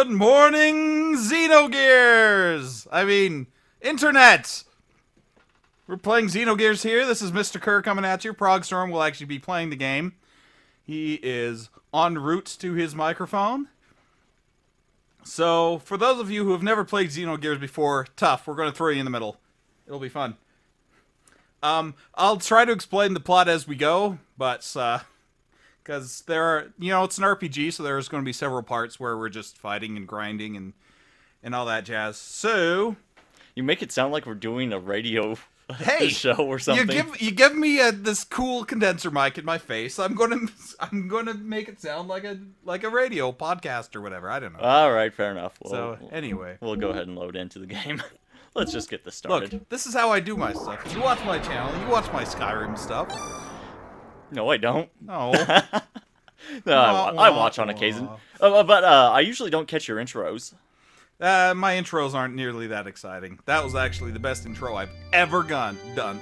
Good morning, Xenogears! I mean, Internet! We're playing Xenogears here. This is Mr. Kerr coming at you. Progstorm will actually be playing the game. He is en route to his microphone. So, for those of you who have never played Xenogears before, tough. We're going to throw you in the middle. It'll be fun. I'll try to explain the plot as we go, but, because there are, you know, it's an RPG, so there's going to be several parts where we're just fighting and grinding and all that jazz. So, you make it sound like we're doing a radio show or something. You give me this cool condenser mic in my face. I'm gonna make it sound like a radio podcast or whatever. I don't know. All right, fair enough. Anyway, we'll go ahead and load into the game. Let's just get this started. Look, this is how I do my stuff. You watch my channel. You watch my Skyrim stuff. No, I don't. No. No, I watch on occasion. But I usually don't catch your intros. My intros aren't nearly that exciting. That was actually the best intro I've ever done.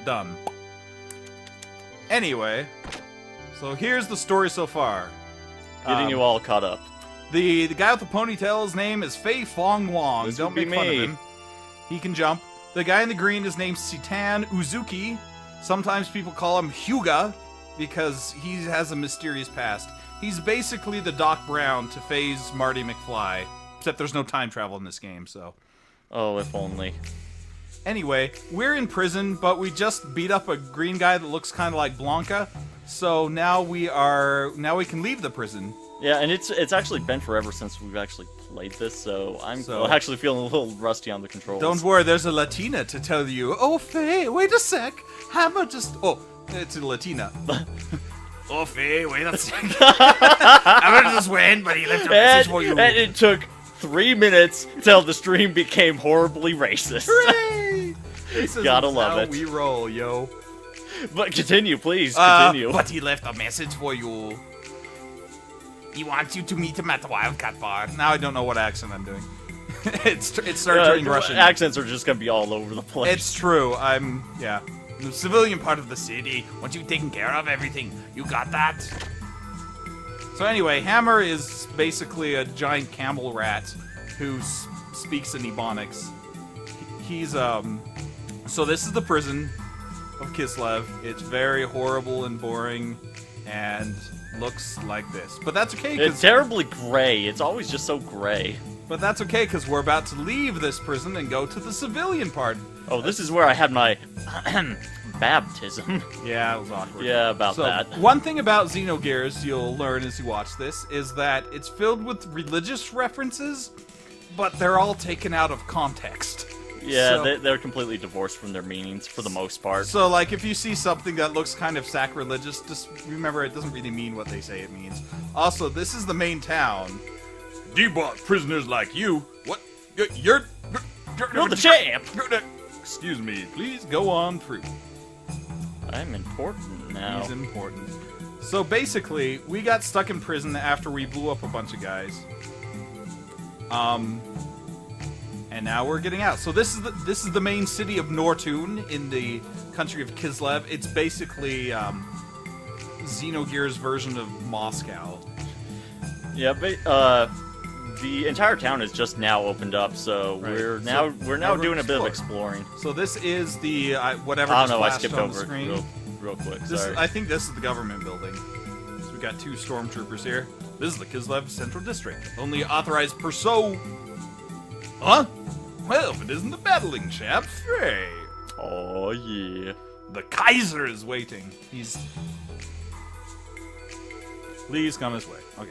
Anyway, so here's the story so far. Getting you all caught up. The guy with the ponytail's name is Fei Fong Wong. This Don't make fun of him. He can jump. The guy in the green is named Citan Uzuki. Sometimes people call him Hyuga because he has a mysterious past. He's basically the Doc Brown to Faye's Marty McFly. Except there's no time travel in this game, so. Oh, if only. Anyway, we're in prison, but we just beat up a green guy that looks kind of like Blanca. So now we can leave the prison. Yeah, and it's actually been forever since we've actually played this, so I'm actually feeling a little rusty on the controls. Don't worry, there's a Latina to tell you. Oh, Faye, wait a sec. Hammer just... Oh, it's a Latina. Oh, Faye, wait a sec. Hammer just went, but he left a message for you. And it took 3 minutes till the stream became horribly racist. Hooray! Gotta love how it. We roll, yo. But continue, please, continue. But he left a message for you. He wants you to meet him at the Wildcat Bar. Now I don't know what accent I'm doing. it started turning Russian. Accents are just gonna be all over the place. It's true. Yeah. The civilian part of the city. Once you've taken care of everything, you got that? So anyway, Hammer is basically a giant camel rat who speaks in Ebonics. He's, so this is the prison of Kislev. It's very horrible and boring and looks like this. But that's okay, it's terribly gray. It's always just so gray. But that's okay, because we're about to leave this prison and go to the civilian part. Oh, this is where I had my baptism. Yeah, it was awkward. Yeah, about that. One thing about Xenogears you'll learn as you watch this is that it's filled with religious references, but they're all taken out of context. Yeah, so, they're completely divorced from their meanings for the most part. So, like, if you see something that looks kind of sacrilegious, just remember it doesn't really mean what they say it means. Also, this is the main town. Debauched prisoners like you. What? You're the champ! Excuse me, please go on through. I'm important now. He's important. So basically, we got stuck in prison after we blew up a bunch of guys. And now we're getting out. So this is the main city of Nortune in the country of Kislev. It's basically Xenogears' version of Moscow. Yeah, but the entire town is just now opened up, so right. we're now doing a bit of exploring. So this is the whatever. I don't know. I skipped on over the screen. it real quick. Sorry. I think this is the government building. So we got 2 stormtroopers here. This is the Kislev Central District. Only authorized perso. Huh? Well, if it isn't the battling chap, Frey. Oh yeah. The Kaiser is waiting. Please come this way. Okay.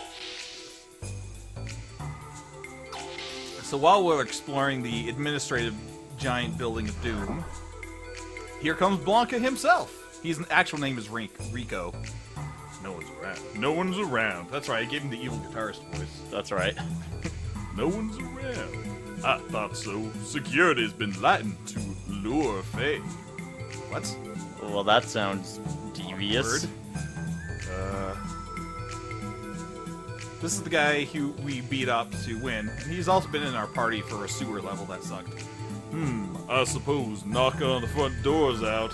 So while we're exploring the administrative giant building of Doom, here comes Blanca himself. His actual name is Rico. No one's around. No one's around. That's right, I gave him the evil guitarist voice. That's right. No one's around. I thought so. Security's been lightened to lure Faye. What? Well, that sounds devious. This is the guy who we beat up to win. He's also been in our party for a sewer level that sucked. I suppose knocking on the front door's out.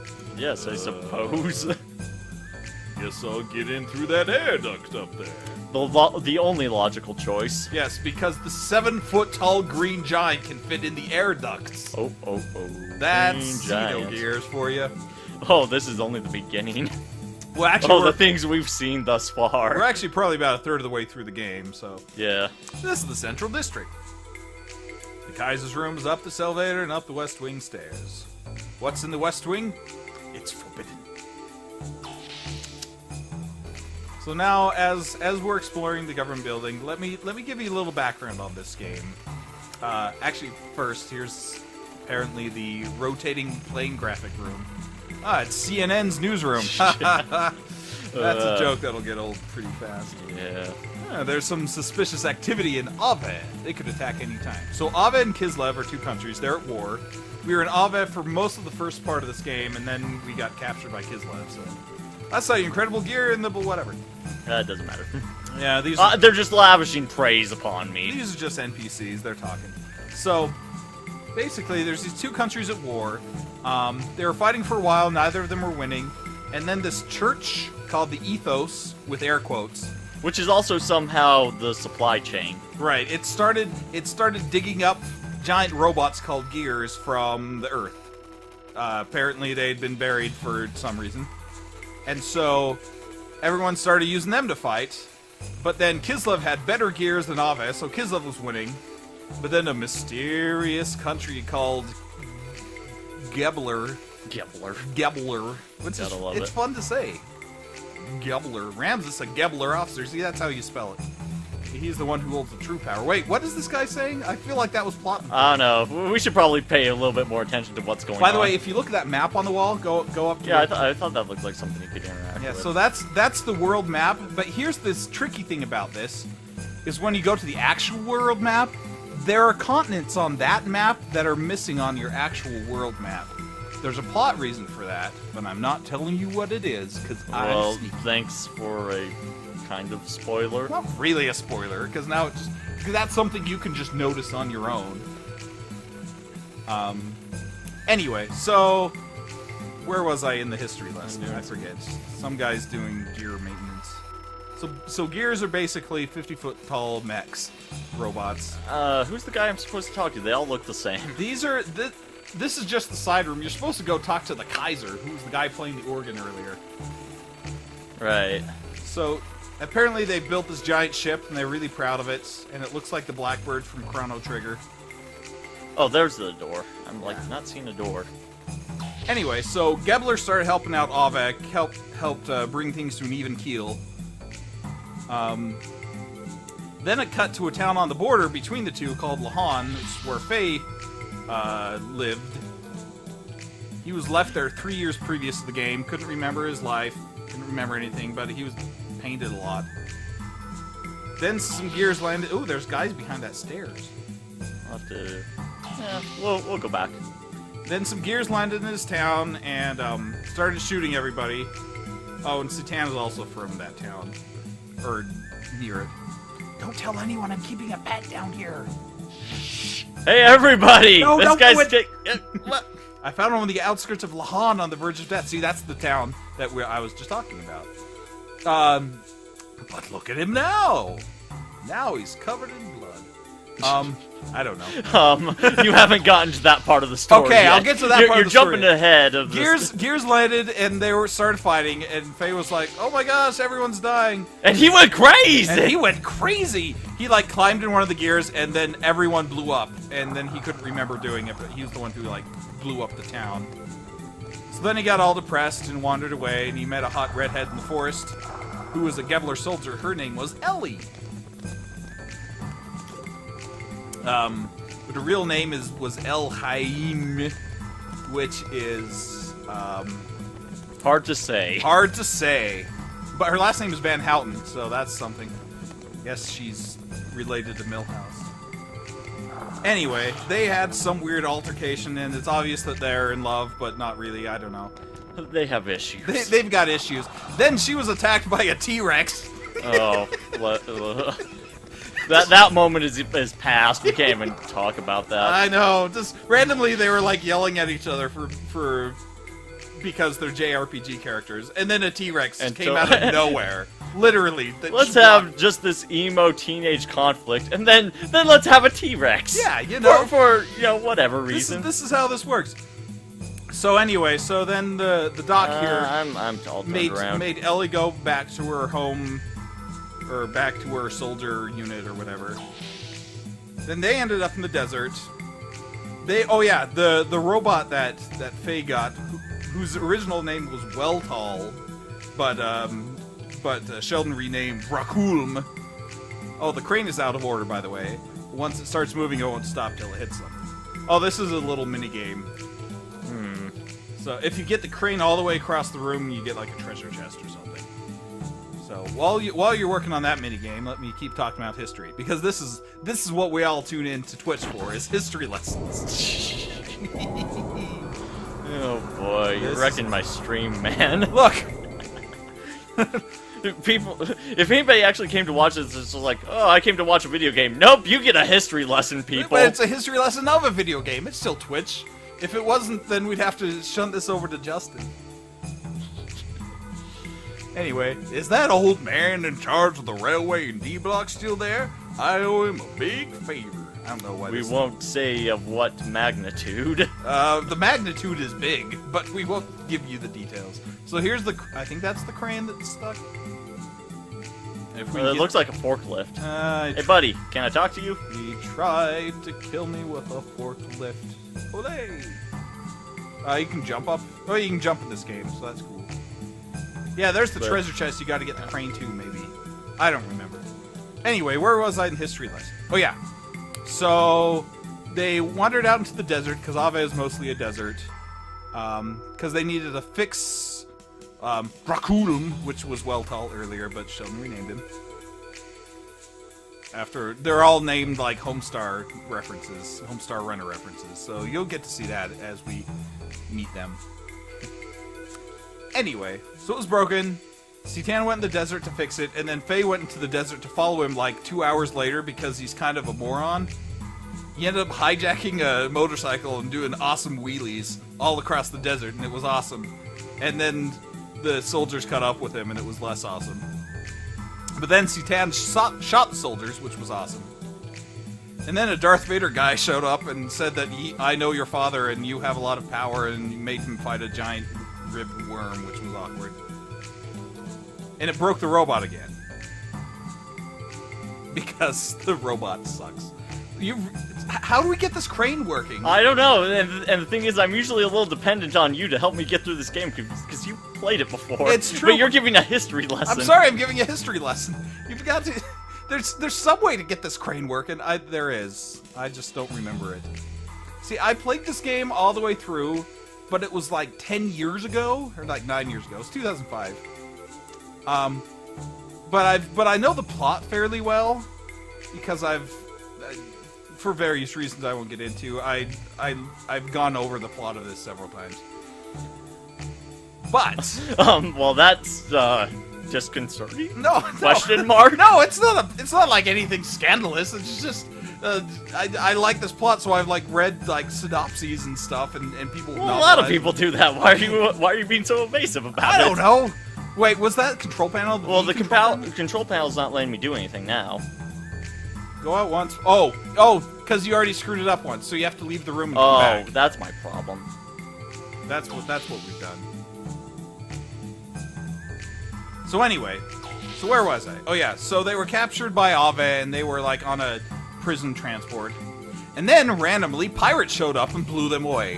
Yes, I suppose. Guess I'll get in through that air duct up there. The only logical choice. Yes, because the 7-foot-tall green giant can fit in the air ducts. Oh. That's Giant. Xenogears for you. Oh, this is only the beginning. Well, actually, the things we've seen thus far. we're actually probably about a third of the way through the game, so... Yeah. This is the Central District. The Kaiser's room is up this elevator and up the West Wing stairs. What's in the West Wing? It's forbidden. So now, as we're exploring the government building, let me give you a little background on this game. Actually, first, here's apparently the rotating plane graphic room. It's CNN's newsroom. That's a joke that'll get old pretty fast. Yeah. There's some suspicious activity in Ave. They could attack any time. So Ave and Kislev are two countries. They're at war. We were in Ave for most of the first part of this game, and then we got captured by Kislev. So I saw incredible gear in the whatever. It doesn't matter. Yeah, these they're just lavishing praise upon me. these are just NPCs. They're talking. So basically, there's these two countries at war. They were fighting for a while. Neither of them were winning. And then this church called the Ethos, with air quotes. Which is also somehow the supply chain. Right. It started digging up giant robots called gears from the Earth. Apparently they'd been buried for some reason. And so everyone started using them to fight. But then Kislev had better gears than Ave, so Kislev was winning. But then a mysterious country called Gebler. It's fun to say. Gebler. Ramses, a Gebler officer. See, that's how you spell it. He's the one who holds the true power. Wait, what is this guy saying? I feel like that was plot. I don't know. We should probably pay a little bit more attention to what's going on. By the way, if you look at that map on the wall, go up to yeah, I thought that looked like something you could interact with. Yeah, so that's the world map. But here's this tricky thing about this, is when you go to the actual world map, there are continents on that map that are missing on your actual world map. There's a plot reason for that, but I'm not telling you what it is, because Well, thanks for a kind of spoiler. Not really a spoiler, because now it's just... Because that's something you can just notice on your own. Anyway, so... Where was I in the history lesson? I forget. Some guy's doing gear maintenance. So gears are basically 50-foot tall mechs. Robots. Who's the guy I'm supposed to talk to? They all look the same. These are... This is just the side room. You're supposed to go talk to the Kaiser, who's the guy playing the organ earlier. Right. So, apparently they built this giant ship, and they're really proud of it, and it looks like the Blackbird from Chrono Trigger. Oh, there's the door. I'm, like, not seeing a door. Anyway, so Gebler started helping out Avek, helped bring things to an even keel. Then it cut to a town on the border between the two called Lahan, where Faye lived. He was left there 3 years previous to the game, couldn't remember his life, couldn't remember anything, but he was painted a lot. Then some gears landed. Oh, there's guys behind that stairs. I'll have to... Yeah, we'll go back. Then some gears landed in his town and started shooting everybody. Oh, and Satan is also from that town. Or near it. Don't tell anyone I'm keeping a pet down here. Hey, everybody! No, this don't guy's... do it. I found him on the outskirts of Lahan on the verge of death. See, that's the town that I was just talking about. But look at him now. Now he's covered in blood. I don't know. You haven't gotten to that part of the story Okay, yet. I'll get to that part of the story. You're jumping ahead of Gears landed, and they started fighting, and Faye was like, oh my gosh, everyone's dying. And he went crazy! He, like, climbed in one of the gears, and then everyone blew up. And then he couldn't remember doing it, but he was the one who, like, blew up the town. So then he got all depressed and wandered away, and he met a hot redhead in the forest, who was a Gebler soldier. Her name was Ellie. But her real name was El Haim, which is hard to say. Hard to say. But her last name is Van Houten, so that's something. Yes, she's related to Milhouse. Anyway, they had some weird altercation, and it's obvious that they're in love, but not really. I don't know. They have issues. They've got issues. Then she was attacked by a T-Rex. Oh, that moment is past. We can't even talk about that. I know. Just randomly, they were like yelling at each other because they're JRPG characters, and then a T-Rex came out of nowhere. Literally. Let's have just this emo teenage conflict, and then let's have a T-Rex. Yeah, you know. For whatever reason. This is how this works. So anyway, so then the doc here I'm all turned around. made Ellie go back to her home, or back to her soldier unit or whatever. Then they ended up in the desert. The robot that Faye got, whose original name was Weltall, but Sheldon renamed Rakulm. Oh, the crane is out of order, by the way. Once it starts moving, it won't stop till it hits them. Oh, this is a little mini game. So if you get the crane all the way across the room, you get like a treasure chest or something. So while you're working on that mini game, let me keep talking about history, because this is what we all tune in to Twitch for, is history lessons. Oh boy, you're wrecking my stream, man. Look. If anybody actually came to watch this, it's just like, oh, I came to watch a video game. Nope, you get a history lesson, people. But it's a history lesson of a video game. It's still Twitch. If it wasn't, then we'd have to shunt this over to Justin. Anyway, is that old man in charge of the railway in D-Block still there? I owe him a big favor. I don't know why we won't say of what magnitude. The magnitude is big, but we won't give you the details. So here's I think that's the crane that's stuck. It looks like a forklift. Hey, buddy, can I talk to you? He tried to kill me with a forklift. Olay! You can jump up. Oh, you can jump in this game, so that's cool. Yeah, there's the treasure chest. You got to get the crane too, maybe. I don't remember. Anyway, where was I in history lesson? Oh yeah. So they wandered out into the desert because Ave is mostly a desert. Because they needed to fix Rakulum, which was Weltall earlier, but Sheldon renamed him. They're all named like Homestar references, Homestar Runner references, so you'll get to see that as we meet them. Anyway, so it was broken. Citan went in the desert to fix it, and then Faye went into the desert to follow him like 2 hours later because he's kind of a moron. He ended up hijacking a motorcycle and doing awesome wheelies all across the desert, and it was awesome. And then the soldiers caught up with him, and it was less awesome. But then Citan shot the soldiers, which was awesome. And then a Darth Vader guy showed up and said that I know your father and you have a lot of power, and you made him fight a giant ribbed worm, which was awkward. And it broke the robot again. Because the robot sucks. How do we get this crane working? I don't know, and the thing is, I'm usually a little dependent on you to help me get through this game, because you played it before. It's true. But you're giving a history lesson. I'm sorry, I'm giving a history lesson. You've got to... There's some way to get this crane working. There is. I just don't remember it. See, I played this game all the way through, but it was like 10 years ago, or like 9 years ago. It was 2005. But I know the plot fairly well, because for various reasons I won't get into, I've gone over the plot of this several times. But well, that's disconcerting. No. Question mark? No, it's not like anything scandalous. It's just I like this plot, so I've like read like synopses and stuff, and people. Well, a lot of people do that. Why are you being so evasive about it? I don't know. Wait, was that control panel? Well, the control panel's not letting me do anything now. Go out once. Oh, because you already screwed it up once, so you have to leave the room and come back. Oh, that's my problem. That's what we've done. So anyway, so where was I? Oh yeah, so they were captured by Ave, and they were like on a prison transport. And then randomly, pirates showed up and blew them away.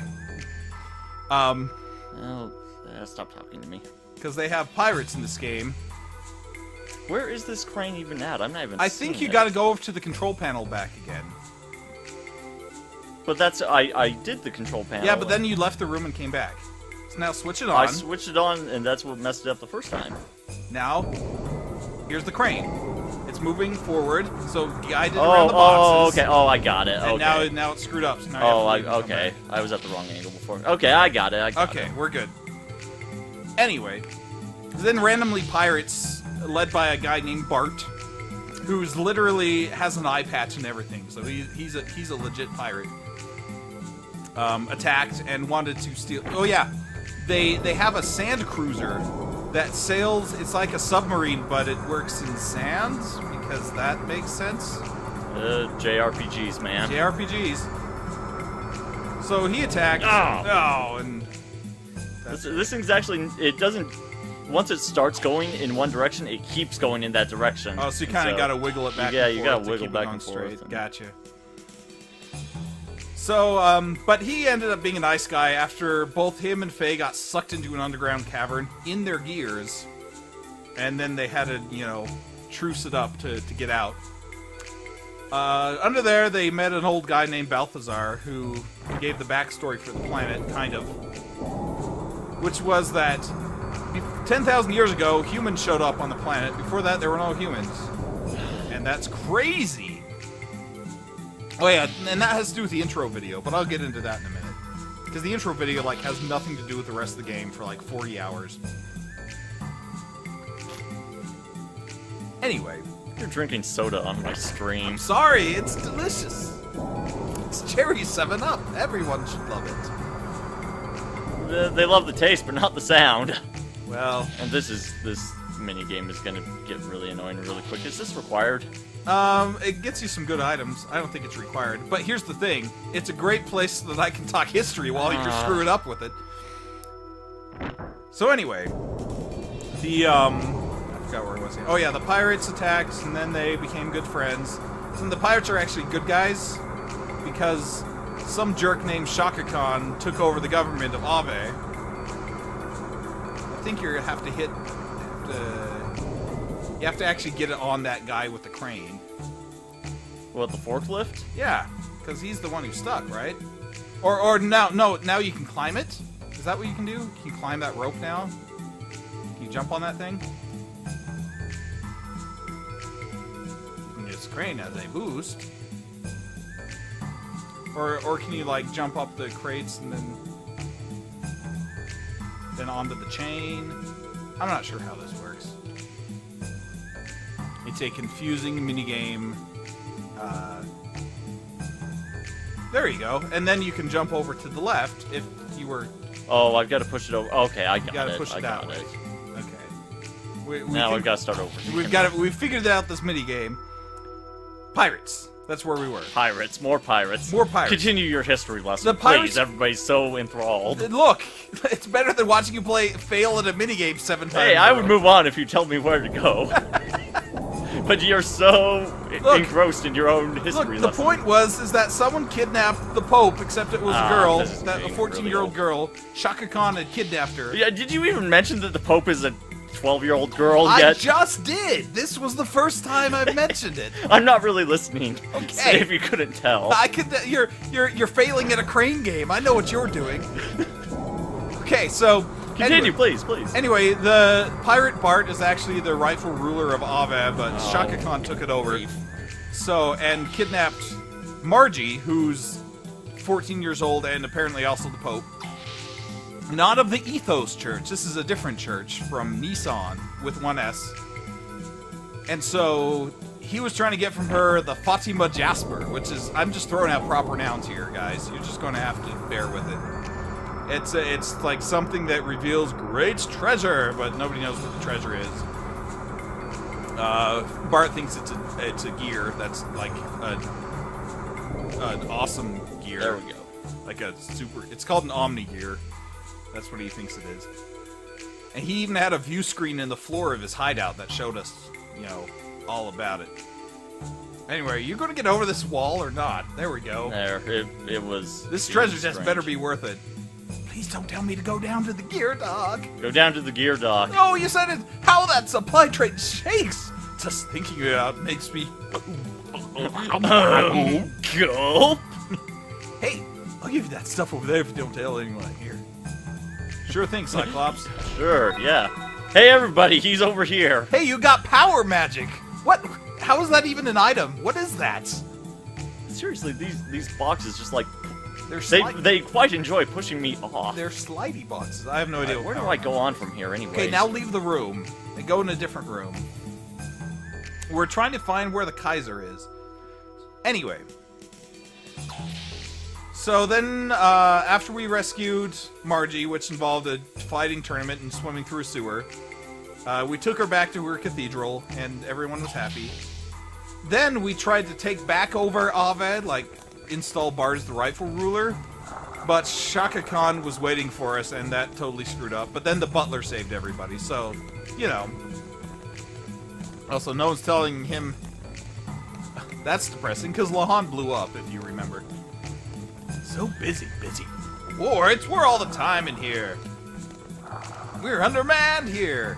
Oh, stop talking to me. Because they have pirates in this game. Where is this crane even at? I'm not even I think you gotta go over to the control panel back again. But that's... I did the control panel. Yeah, but then you left the room and came back. So now switch it on. I switched it on, and that's what messed it up the first time. Now, here's the crane. It's moving forward, so guided around the boxes. Oh, okay. Oh, I got it. And okay. now it's screwed up. So now okay. I was at the wrong angle before. Okay, I got it. Okay, we're good. Anyway, then randomly pirates, led by a guy named Bart, who's literally has an eye patch and everything, so he's a legit pirate. Attacked and wanted to steal. Oh yeah, they have a sand cruiser that sails. It's like a submarine, but it works in sand because that makes sense. JRPGs, man. JRPGs. So he attacked. Oh. And This thing's actually, it doesn't, once it starts going in one direction, it keeps going in that direction. oh, so you kind of got to wiggle it back. Yeah, and you forth gotta to wiggle keep it back going and forth straight. and- Gotcha. So, but he ended up being a nice guy after both him and Faye got sucked into an underground cavern in their gears, and then they had to, you know, truce it up to get out. Under there, they met an old guy named Balthazar, who gave the backstory for the planet, kind of. Which was that 10,000 years ago, humans showed up on the planet. Before that, there were no humans. And that's crazy! Oh yeah, and that has to do with the intro video, but I'll get into that in a minute. Because the intro video, like, has nothing to do with the rest of the game for, like, 40 hours. Anyway. You're drinking soda on my stream. Sorry, it's delicious. It's cherry 7-Up. Everyone should love it. They love the taste, but not the sound. Well, And this mini game is gonna get really annoying really quick. Is this required? it gets you some good items. I don't think it's required. But here's the thing. It's a great place so that I can talk history while you're screwing up with it. So anyway, the, I forgot where I was. Oh yeah, the pirates attacked, and then they became good friends. And the pirates are actually good guys, because some jerk named Shaka Khan took over the government of Ave. I think you have to hit... you have to actually get it on that guy with the crane. What, the forklift? Yeah, because he's the one who's stuck, right? Or now you can climb it? Is that what you can do? Can you climb that rope now? Can you jump on that thing? You can use crane as a boost. Or can you, like, jump up the crates and then onto the chain? I'm not sure how this works. It's a confusing minigame. There you go. And then you can jump over to the left if you were... Oh, I've got to push it over. Okay, I got it. You gotta push it I that got way. it. Okay. Now I've got to start over. We've figured out this minigame. Pirates. That's where we were. Pirates, more pirates. More pirates. Continue your history lesson, The pirates- please. Everybody's so enthralled. Look, it's better than watching you fail at a minigame 7 times. Hey, I would move on if you told me where to go. But you're so engrossed in your own history Look, the lesson. point is that someone kidnapped the Pope, except it was a girl, this is a getting 14-year-old really girl. Shaka Khan had kidnapped her. Yeah, did you even mention that the Pope is a 12-year-old girl I yet? just did. This was the first time I've mentioned it. I'm not really listening. Okay. If you couldn't tell. I could. You're failing at a crane game. I know what you're doing. Okay, so Continue, anyway, please. Anyway, the pirate Bart is actually the rightful ruler of Ave, but Shaka Khan took it over. So and kidnapped Margie, who's 14 years old and apparently also the Pope. Not of the Ethos Church. This is a different church from Nissan with one S. And so he was trying to get from her the Fatima Jasper, which is, I'm just throwing out proper nouns here, guys. You're just going to have to bear with it. It's like something that reveals great treasure, but nobody knows what the treasure is. Bart thinks it's a gear that's like an awesome gear. There we go. Like a super. It's called an Omni gear. That's what he thinks it is. And he even had a view screen in the floor of his hideout that showed us, you know, all about it. Anyway, are you going to get over this wall or not? There we go. There, it was... This it treasure was chest strange. better be worth it. Please don't tell me to go down to the gear dock. Go down to the gear dock. No, you said it. How that supply train shakes. Just thinking about it makes me... Gulp! Hey, I'll give you that stuff over there if you don't tell anyone here. Sure thing, Cyclops. Sure, yeah. Hey, everybody, he's over here. Hey, you got power magic. What? How is that even an item? What is that? Seriously, these boxes just like... They're They quite enjoy pushing me off. They're slidey boxes. I have no idea. Where do I go on from here anyway? Okay, now leave the room and go in a different room. We're trying to find where the Kaiser is. Anyway. So then, after we rescued Margie, which involved a fighting tournament and swimming through a sewer, We took her back to her cathedral, and everyone was happy. Then we tried to take back over Aved, like install Bard as the rightful ruler, but Shaka Khan was waiting for us, and that totally screwed up. But then the butler saved everybody, so, you know. Also, no one's telling him... That's depressing, because Lahan blew up, if you remember. So busy. War, we're all the time in here. We're undermanned here.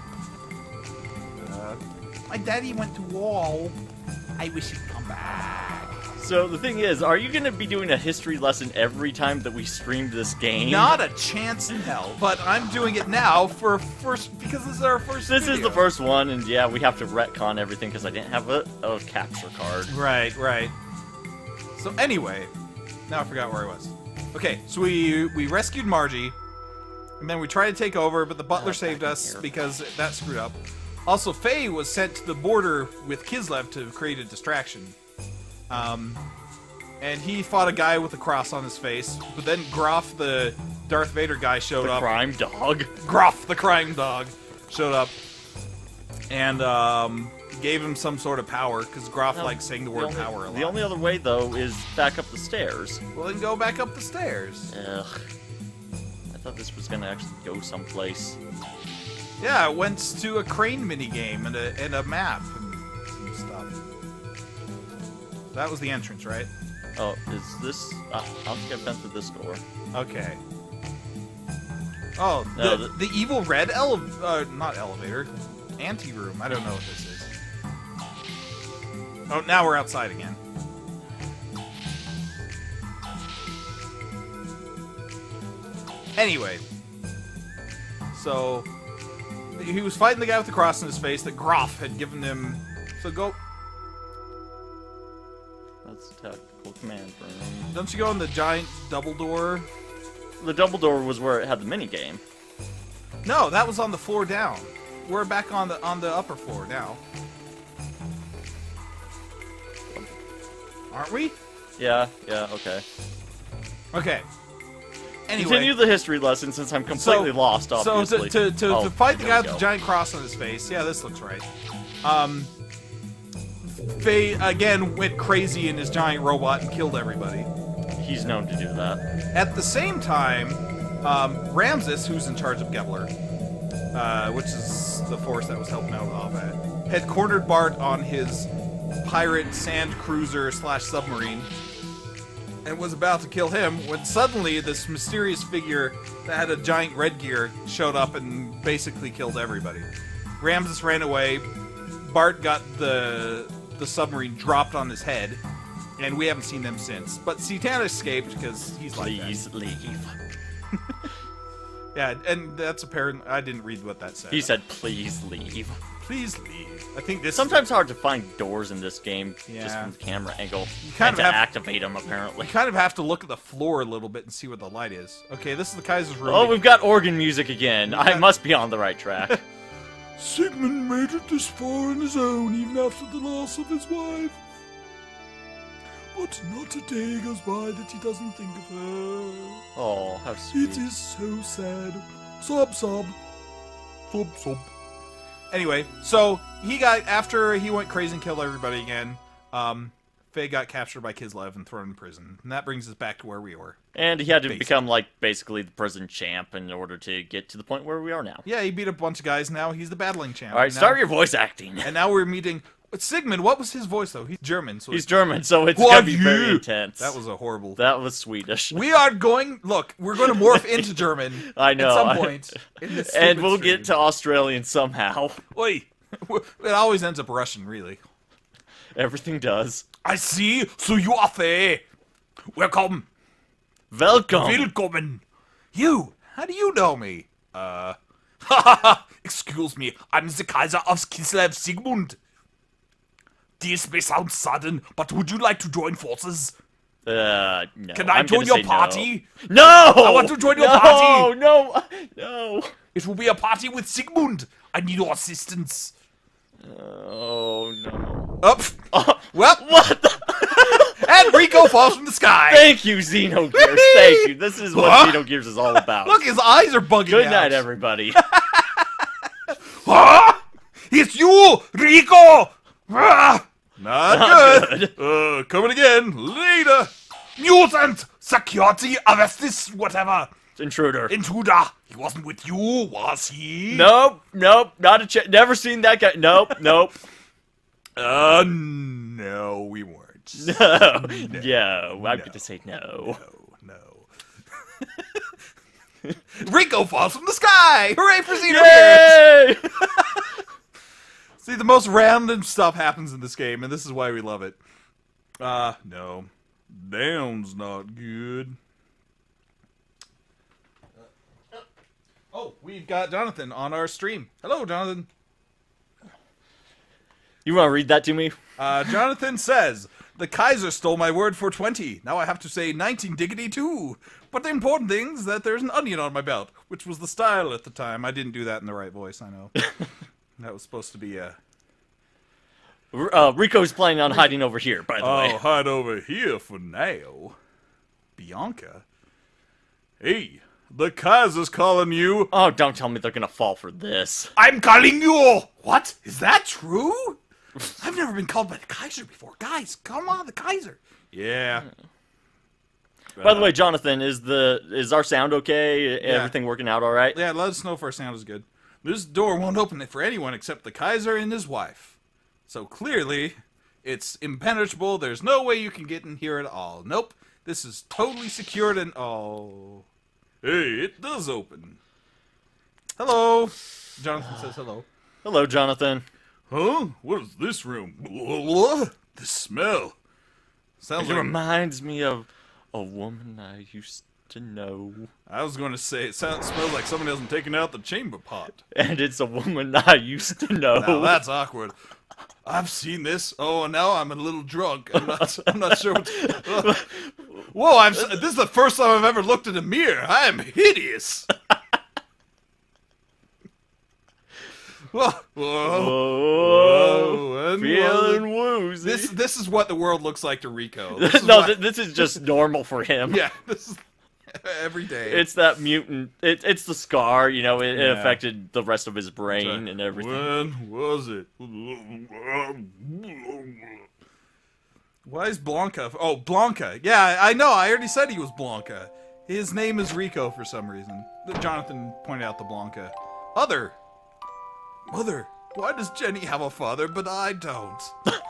My daddy went to war. I wish he'd come back. So the thing is, are you going to be doing a history lesson every time that we stream this game? Not a chance in hell. But I'm doing it now for because this is our first This is video. the first one, and yeah, we have to retcon everything because I didn't have a capture card. Right. So anyway, now I forgot where I was. Okay, so we rescued Margie, and then we tried to take over, but the butler saved us because that screwed up. Also, Faye was sent to the border with Kislev to create a distraction. And he fought a guy with a cross on his face, but then Groff, the Darth Vader guy, showed up. Crime dog. Groff, the crime dog, showed up and gave him some sort of power, because Groff likes saying the word power a lot. The only other way, though, is back up the stairs. Well, then go back up the stairs. Ugh. I thought this was gonna actually go someplace. Yeah, it went to a crane minigame and a map and some stuff. That was the entrance, right? Oh, is this... I don't think I've been through this door. Okay. Oh, No, the evil red not elevator. Anteroom. I don't know what this is. Oh, now we're outside again. Anyway. So, he was fighting the guy with the cross in his face that Groff had given him. So go... That's the tactical command room. Don't you go in the giant double door? The double door was where it had the minigame. No, that was on the floor down. We're back on the upper floor now. Aren't we? Yeah, okay. Okay. Anyway, Continue the history lesson since I'm completely lost, obviously. So to fight the there guy we with the go. giant cross on his face, yeah, this looks right. Faye again went crazy in his giant robot and killed everybody. He's known to do that. At the same time, Ramses, who's in charge of Gebler, which is the force that was helping out Aved, had cornered Bart on his pirate sand cruiser / submarine and was about to kill him when suddenly this mysterious figure that had a giant red gear showed up and basically killed everybody. Ramses ran away. Bart got the submarine dropped on his head, and we haven't seen them since. But Citan escaped because he's like that. Please leave. Yeah, and that's apparent. I didn't read what that said. He said, please leave. "Please leave." I think this. Sometimes hard to find doors in this game, just Yeah. from the camera angle. kind And of to have- activate them, apparently. You kind of have to look at the floor a little bit and see where the light is. Okay, this is the Kaiser's room. Oh, we've got organ music again. I must be on the right track. Sigmund made it this far on his own, even after the loss of his wife. But not a day goes by that he doesn't think of her. Oh, how sweet. It is so sad. Sob, sob. Sob, sob. Anyway, so he got, after he went crazy and killed everybody again, Faye got captured by Kislev and thrown in prison. And that brings us back to where we were. And he had to Basically. become, like, basically the prison champ in order to get to the point where we are now. Yeah, he beat a bunch of guys. Now he's the battling champ. Alright, And now- start your voice acting. And now we're meeting Sigmund. What was his voice though? He's German, so He's German, so it's Who gonna are be very you? intense. That was a horrible. That was Swedish. We are going. Look, we're going to morph into German. I know. At some point in this. And stupid we'll stream. get to Australian somehow. Oi. It always ends up Russian, really. Everything does. I see. So you are Faye. Welcome. Welcome. Willkommen. You. How do you know me? Excuse me. I'm the Kaiser of Kislev Sigmund. This may sound sudden, but would you like to join forces? No. Can I I'm join gonna your say no. party? No! I want to join your party. No! It will be a party with Sigmund. I need your assistance. Oh, no. Up. Well, What the? and Rico falls from the sky. Thank you, Xenogears. Thank you. This is what Huh? Xenogears is all about. Look, his eyes are bugging Good out. night, everybody. Huh? It's you, Rico! Ah, not good. Coming again. Later. Mutant! Security arrestis, whatever. Intruder. Intruder. He wasn't with you, was he? Nope, not a never seen that guy. Nope. No, we weren't. Yeah, I'm gonna say no. No. Rico falls from the sky! Hooray for Xenogears! Yay! See, the most random stuff happens in this game, and this is why we love it. No. Down's not good. Oh, we've got Jonathan on our stream. Hello, Jonathan. You want to read that to me? Jonathan says, the Kaiser stole my word for 20. Now I have to say 19 diggity too. But the important thing is that there's an onion on my belt, which was the style at the time. I didn't do that in the right voice, I know. That was supposed to be a... Rico's planning on hiding over here, by the way. I'll hide over here for now. Bianca? Hey, the Kaiser's calling you. Oh, don't tell me they're gonna fall for this. I'm calling you! What? Is that true? I've never been called by the Kaiser before. Guys, come on, the Kaiser. Yeah. By the way, Jonathan, is our sound okay? Everything working out all right? Yeah, let us know if our sound is good. This door won't open it for anyone except the Kaiser and his wife. So clearly, it's impenetrable. There's no way you can get in here at all. Nope. This is totally secured and... Oh. Hey, it does open. Hello. Jonathan says hello. Hello, Jonathan. Huh? What is this room? The smell. Sounds It like... reminds me of a woman I used to know. I was going to say, it smells like somebody hasn't taken out the chamber pot. And it's a woman I used to know. Now that's awkward. I've seen this. Oh, and now I'm a little drunk. I'm not sure what... Whoa, this is the first time I've ever looked in a mirror. I am hideous. Whoa. Whoa. And Feeling woozy. This is what the world looks like to Rico. This is just normal for him. Yeah, this is every day. It's that mutant. It's the scar, you know. It affected the rest of his brain and everything. When was it? Why is Blanca? Oh, Blanca. Yeah, I know. I already said he was Blanca. His name is Rico for some reason. Jonathan pointed out the Blanca. Mother. Why does Jenny have a father, but I don't?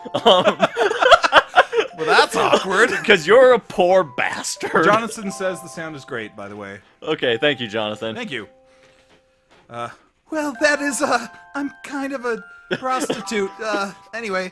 Well, that's awkward. Because you're a poor bastard. Jonathan says the sound is great, by the way. Okay, thank you, Jonathan. Thank you. Well, that is, I'm kind of a prostitute. Anyway.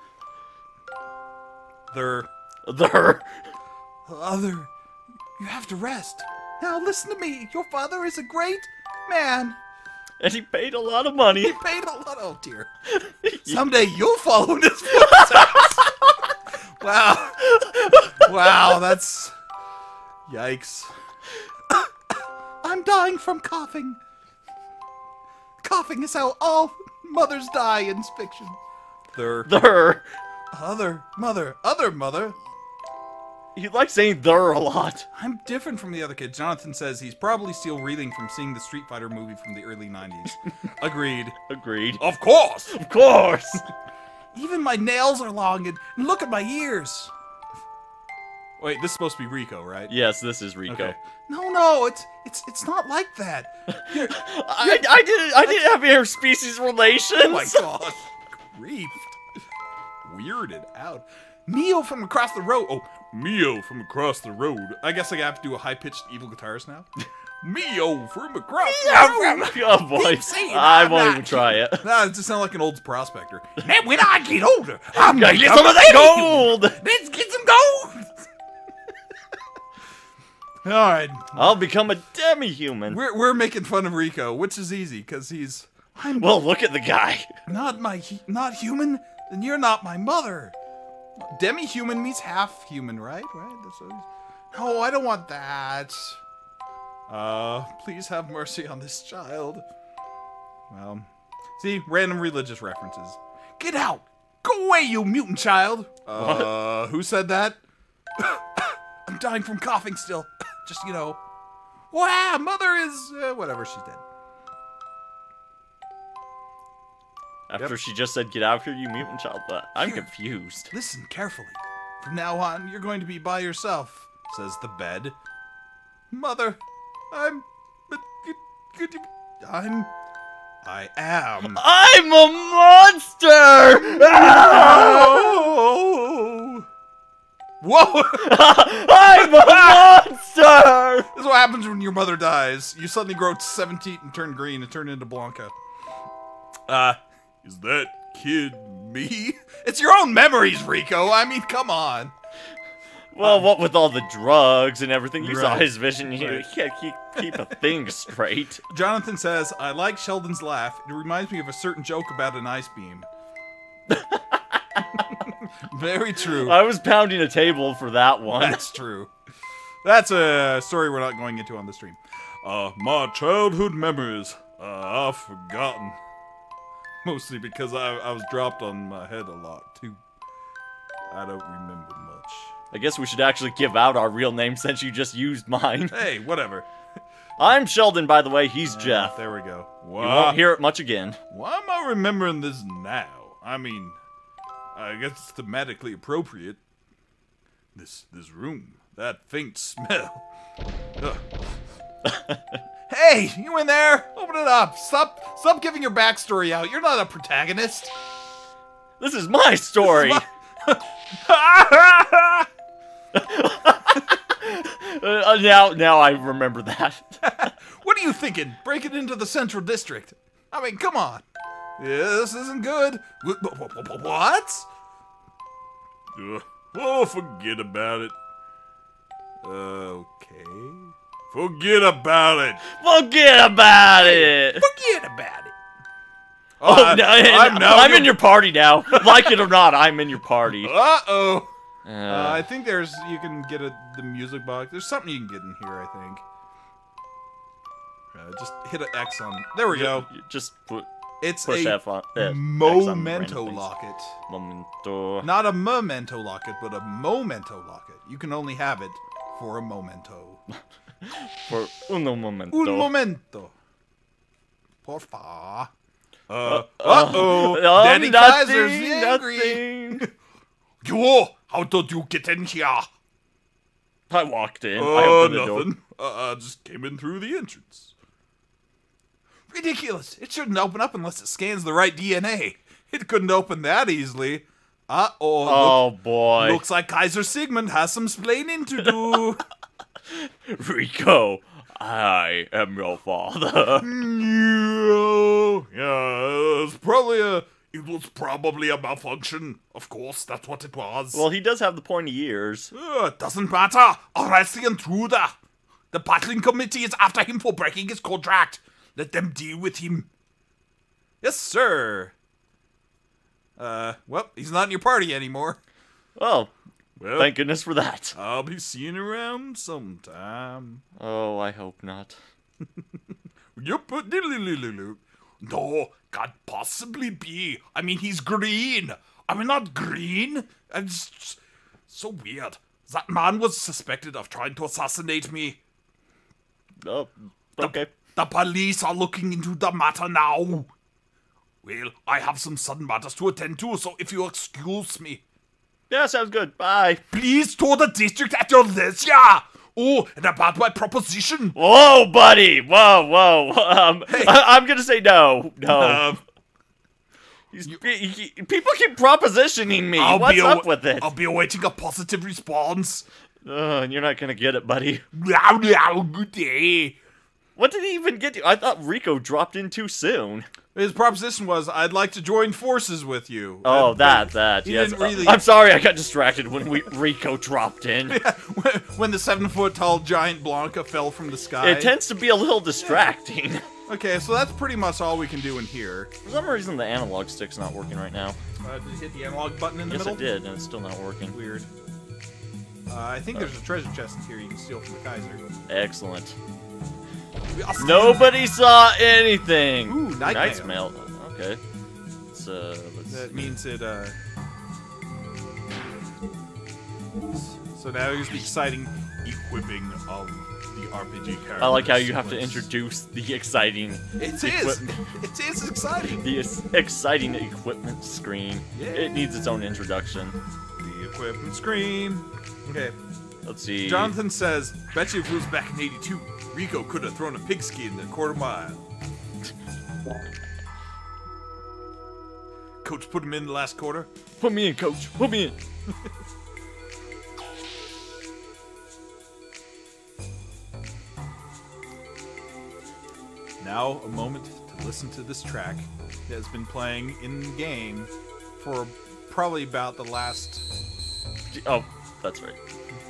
There. Other, you have to rest. Now listen to me. Your father is a great man. And he paid a lot of money. He paid a lot. Oh dear. Someday you'll follow in his footsteps. Wow. Wow, that's... Yikes. I'm dying from coughing. Coughing is how all mothers die in fiction. Other mother. You like saying "there" a lot. I'm different from the other kids. Jonathan says he's probably still reeling from seeing the Street Fighter movie from the early 90s. Agreed. Of course. Even my nails are long, and look at my ears. Wait, this is supposed to be Rico, right? Yes, this is Rico. Okay. No, it's not like that. I didn't have interspecies relations. Oh my gosh. Griefed. Weirded out. Mio from across the road. Oh, Mio from across the road. I guess I have to do a high-pitched evil guitarist now. Mio from across the road. Oh boy, I won't even try it. Nah, it just sounds like an old prospector. And when I get older, I'm gonna get some of that gold. Let's get some gold. All right, I'll become a demi-human. we're making fun of Rico, which is easy because he's. Well, look at the guy. Not human. Then you're not my mother. Demi-human means half human, right? That's what no, I don't want that. Please have mercy on this child. Well, see, random religious references. Get out! Go away, you mutant child! Who said that? I'm dying from coughing still. Just, you know. Wow, mother is... whatever, she's dead. After Yep. she just said, "Get out here, you mutant child." I'm confused. Listen carefully. From now on, you're going to be by yourself, says the bed. Mother, I am. I'm a monster! Oh! Whoa! I'm a monster! This is what happens when your mother dies. You suddenly grow 7 teeth and turn green and turn into Blanca. Is that kid me? It's your own memories, Rico. I mean, come on. Well, what with all the drugs and everything, you saw Right. his vision. He Right. can't keep a thing straight. Jonathan says, I like Sheldon's laugh. It reminds me of a certain joke about an ice beam. Very true. I was pounding a table for that one. That's true. That's a story we're not going into on the stream. My childhood memories. I've forgotten. Mostly because I was dropped on my head a lot, too. I don't remember much. I guess we should actually give out our real name since you just used mine. Hey, whatever. I'm Sheldon, by the way. He's Jeff. There we go. You won't hear it much again. Why am I remembering this now? I mean, I guess it's thematically appropriate. This room, that faint smell. Ugh. Hey, you in there? Open it up. Stop giving your backstory out. You're not a protagonist. This is my story. Now I remember that. What are you thinking? Breaking into the Central District? I mean, come on. Yeah, this isn't good. What? Oh, forget about it. Okay. Forget about it. Forget about it. Forget about it. Oh, no, I'm in your party now. Like it or not, I'm in your party. Uh-oh. I think you can get the music box. There's something you can get in here, I think. Just hit an X on. There we go. Just It's push a F on, X on memento random things. locket. Memento. Not a memento locket, but a momento locket. You can only have it for a memento. For uno momento. Un momento. Porfa. Uh-oh. Danny Kaiser's angry. Nothing. Yo, how did you get in here? I walked in. I opened the door. Nothing. Just came in through the entrance. Ridiculous. It shouldn't open up unless it scans the right DNA. It couldn't open that easily. Oh boy. Looks like Kaiser Sigmund has some splaining to do. Rico, I am your father. Yeah, it was probably a malfunction. Of course, that's what it was. Well, he does have the pointy ears. It doesn't matter. Arrest the intruder. The battling committee is after him for breaking his contract. Let them deal with him. Yes, sir. Well, he's not in your party anymore. Well, Well, thank goodness for that. I'll be seeing you around sometime. Oh, I hope not. Yup, no, can't possibly be. I mean, he's green. I'm not green. It's so weird. That man was suspected of trying to assassinate me. Oh, okay. The police are looking into the matter now. Well, I have some sudden matters to attend to, so if you excuse me. Yeah, sounds good. Bye. Please tour the district at your leisure. Oh, and about my proposition. Whoa, buddy. Whoa. Hey. I'm gonna say no. No. People keep propositioning me. What's up with it? I'll be awaiting a positive response. You're not gonna get it, buddy. Good day. What did he even get to? I thought Rico dropped in too soon. His proposition was, I'd like to join forces with you. Oh, And that. he Yes. didn't really- I'm sorry, I got distracted when Rico dropped in. when the 7-foot-tall giant Blanca fell from the sky. It tends to be a little distracting. Okay, so that's pretty much all we can do in here. For some reason, the analog stick's not working right now. Did it hit the analog button in the Yes, middle? it did, and it's still not working. Weird. I think there's a treasure chest in here you can steal from the Kaiser. Excellent. Awesome. Nobody saw anything. Ooh, night Night's mail. mail. Okay. Let's That means it, So now here's the exciting equipping of the RPG character. I like how you have to sequence. introduce the exciting. It is. equip- It is exciting. The exciting equipment screen. Yeah. It needs its own introduction. The equipment screen. Okay. Let's see. Jonathan says, bet you if it was back in 82, Rico could have thrown a pigskin in a quarter mile. Coach put him in the last quarter. Put me in, coach. Put me in. Now, a moment to listen to this track that has been playing in game for probably about the last, Oh, that's right.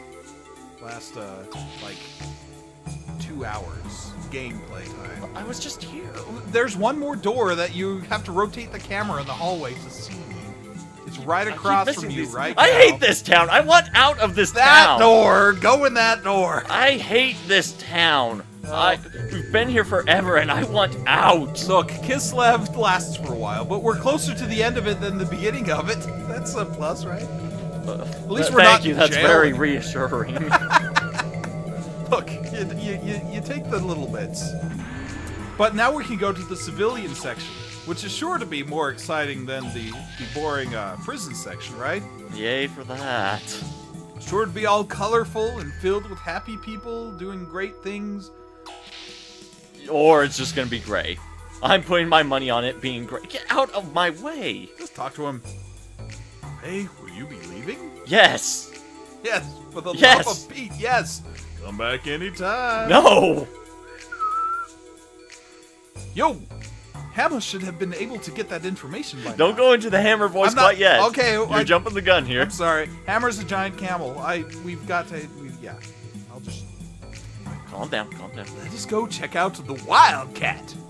like 2 hours gameplay time. I was just here. There's one more door that you have to rotate the camera in the hallway to see. It's right I keep across missing from you, these- right I now. hate this town. I want out of this That town. door! Go in that door! I hate this town. We've been here forever, and I want out. Look, Kislev lasts for a while, but we're closer to the end of it than the beginning of it. That's a plus, right? At least we're Thank not you. in That's jail. very reassuring. Look, you take the little bits. But now we can go to the civilian section, which is sure to be more exciting than the boring prison section, right? Yay for that. Sure to be all colorful and filled with happy people doing great things. Or it's just gonna be gray. I'm putting my money on it being gray. Get out of my way. Just talk to him. Hey, will you be leaving? Yes. Yes, for the Yes. love of Pete, yes. Come back anytime. No. Yo, Hammer should have been able to get that information by Don't now. go into the hammer voice I'm not- quite yet. okay, You're jumping the gun here. I'm sorry. Hammer's a giant camel. We've got to. Yeah. I'll just Calm down. Calm down. let us go check out the Wildcat.